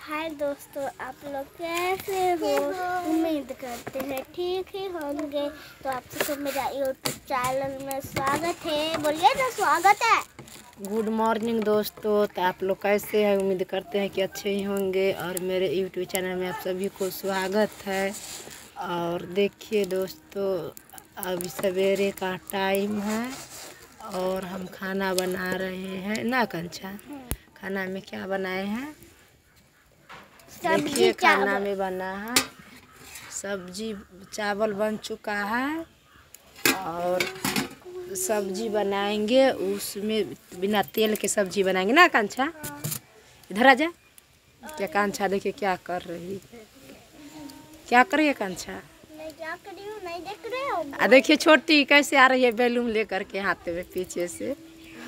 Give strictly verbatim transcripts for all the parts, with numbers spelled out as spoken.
हाय दोस्तों, आप लोग कैसे हो? उम्मीद करते हैं ठीक ही होंगे। तो आप सबको मेरा यूट्यूब चैनल में स्वागत है। बोलिए ना, स्वागत है। गुड मॉर्निंग दोस्तों। तो आप लोग कैसे हैं? उम्मीद करते हैं कि अच्छे ही होंगे। और मेरे यूट्यूब चैनल में आप सभी को स्वागत है। और देखिए दोस्तों, अभी सवेरे का टाइम है और हम खाना बना रहे हैं ना कंचा। खाना में क्या बनाए हैं? देखिए खाना में बना है सब्जी, चावल बन चुका है और सब्जी बनाएंगे। उसमें बिना तेल के सब्जी बनाएंगे ना कांछा। इधर आ जा। क्या कांछा देखिए क्या कर रही है, क्या कर रही है कांछा? मैं क्या कर रही हूँ, नहीं देख रहे हो? आ देखिए छोटी कैसे आ रही है बैलून लेकर के हाथ में पीछे से।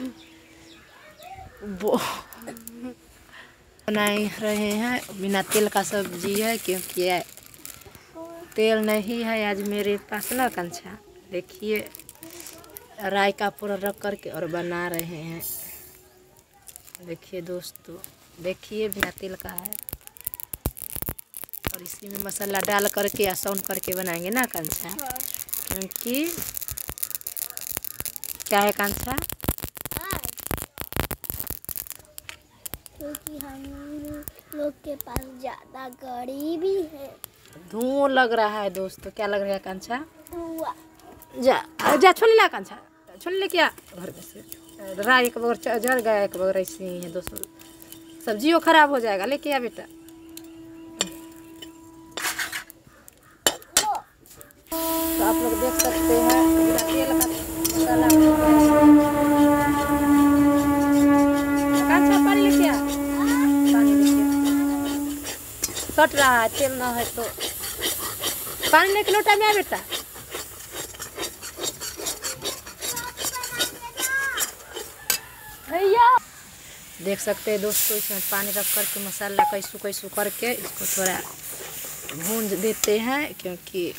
वो बना रहे हैं बिना तेल का सब्जी है, क्योंकि तेल नहीं है आज मेरे पास ना कंछा। देखिए राई का पूरा रख करके और बना रहे हैं। देखिए दोस्तों, देखिए बिना तेल का है और इसी में मसाला डाल करके आसान करके बनाएंगे ना कंछा। क्योंकि क्या है कंछा? क्योंकि हम लोग के पास ज्यादा गाड़ी भी है। धुआं लग रहा है दोस्तों। क्या लग रहा है कंछा? धुआं। जा जा छोड़ ले कंछा, छोड़ ले। क्या घर में से राई एक बगैर झड़ गया, एक बगैर ऐसे ही है दोस्तों। सब्जियों खराब हो जाएगा, लेके आ बेटा। तो आप लोग देख सकते हैं बिना तेल का मसाला कंछा। पानी लेके आ, पानी लेके आ। सट रहा है, तेल ना है तो पानी लेके लोटा में आ बेटा। भैया देख सकते हैं दोस्तों, इसमें पानी रख करके मसाला कैसू कैसू करके इसको थोड़ा भूंज देते हैं। क्योंकि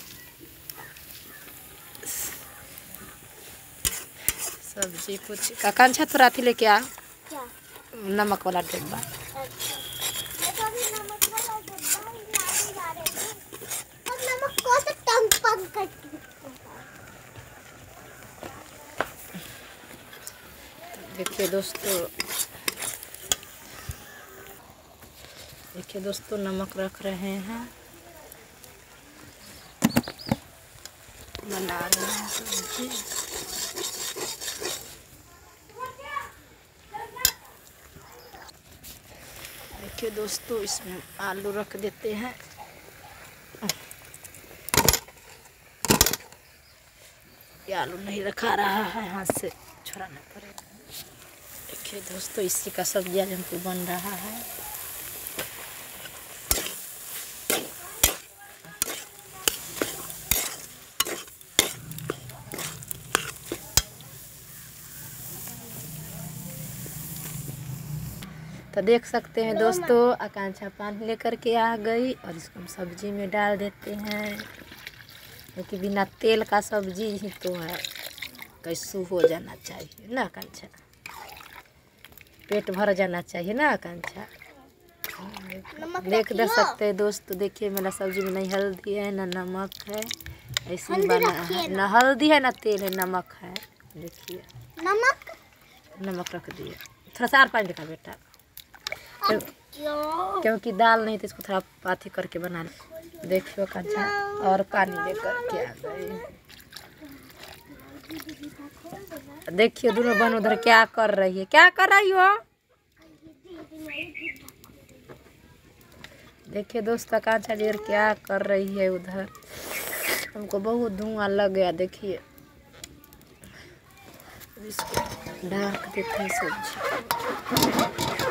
सब्जी कुछ का कंछा थोड़ा थी लेके आ, क्या? नमक वाला डिब्बा। देखिए दोस्तों, देखिए दोस्तों नमक रख रहे हैं, बना रहे हैं सब्जी। देखिए दोस्तों, इसमें आलू रख देते हैं। ये आलू नहीं रखा रहा है, हाथ से छुड़ाना पड़ेगा। देखिए दोस्तों, इसी का सब्जी आज हमको बन रहा है। तो देख सकते हैं दोस्तों, आकांक्षा पानी लेकर के आ गई और इसको हम सब्जी में डाल देते हैं। क्योंकि बिना तेल का सब्जी ही तो है, कैसू हो जाना चाहिए ना आकांक्षा। पेट भर जाना चाहिए ना आकांक्षा। देख देख सकते हैं दोस्तों, देखिए मेरा सब्जी में नहीं हल्दी है ना नमक है, ऐसे ही बना है। ना हल्दी है ना तेल है, नमक है। देखिए नमक नमक रख दिए। थोड़ा सा और पानी दिखा बेटा, क्योंकि दाल नहीं तो इसको थोड़ा पाथी करके बना ले। देखियो कंचा और पानी लेकर के आ गए। देखिए दोनों बहन उधर क्या कर रही है, क्या कर रही हो? देखिए दोस्तों, कांचा जी क्या कर रही है उधर। हमको बहुत धुआं लग गया। देखिए इसको ढक देते हैं सब्जी।